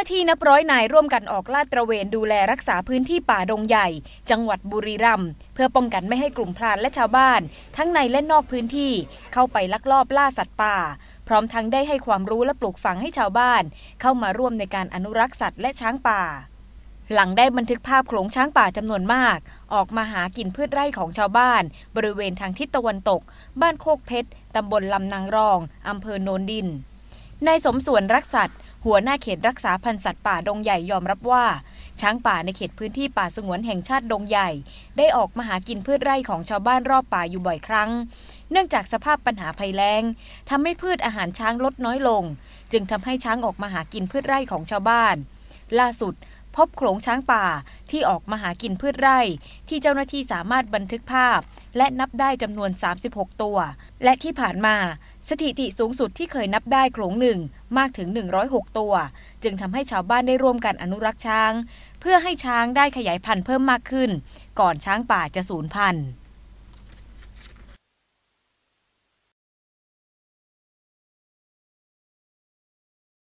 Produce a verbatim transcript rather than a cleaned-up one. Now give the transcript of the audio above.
น้าที่นับร้อยนายร่วมกันออกลาดตระเวนดูแลรักษาพื้นที่ป่าดงใหญ่จังหวัดบุรีรัมย์เพื่อป้องกันไม่ให้กลุ่มพรานและชาวบ้านทั้งในและนอกพื้นที่เข้าไปลักลอบล่าสัตว์ป่าพร้อมทั้งได้ให้ความรู้และปลูกฝังให้ชาวบ้านเข้ามาร่วมในการอนุรักษ์สัตว์และช้างป่าหลังได้บันทึกภาพโขลงช้างป่าจำนวนมากออกมาหากินพืชไร่ของชาวบ้านบริเวณทางทิศตะวันตกบ้านโคกเพชรตำบลลำนางรองอำเภอโนนดินนายสมส่วนรักสัตว์หัวหน้าเขตรักษาพันธุ์สัตว์ป่าดงใหญ่ยอมรับว่าช้างป่าในเขตพื้นที่ป่าสงวนแห่งชาติดงใหญ่ได้ออกมาหากินพืชไร่ของชาวบ้านรอบป่าอยู่บ่อยครั้งเนื่องจากสภาพปัญหาภัยแล้งทำให้พืชอาหารช้างลดน้อยลงจึงทำให้ช้างออกมาหากินพืชไร่ของชาวบ้านล่าสุดพบโขลงช้างป่าที่ออกมาหากินพืชไร่ที่เจ้าหน้าที่สามารถบันทึกภาพและนับได้จำนวนสามสิบหกตัวและที่ผ่านมาสถิติสูงสุดที่เคยนับได้โขลงหนึ่งมากถึงหนึ่งร้อยหกตัวจึงทำให้ชาวบ้านได้ร่วมกันอนุรักษ์ช้างเพื่อให้ช้างได้ขยายพันธุ์เพิ่มมากขึ้นก่อนช้างป่าจะสูญพันธุ์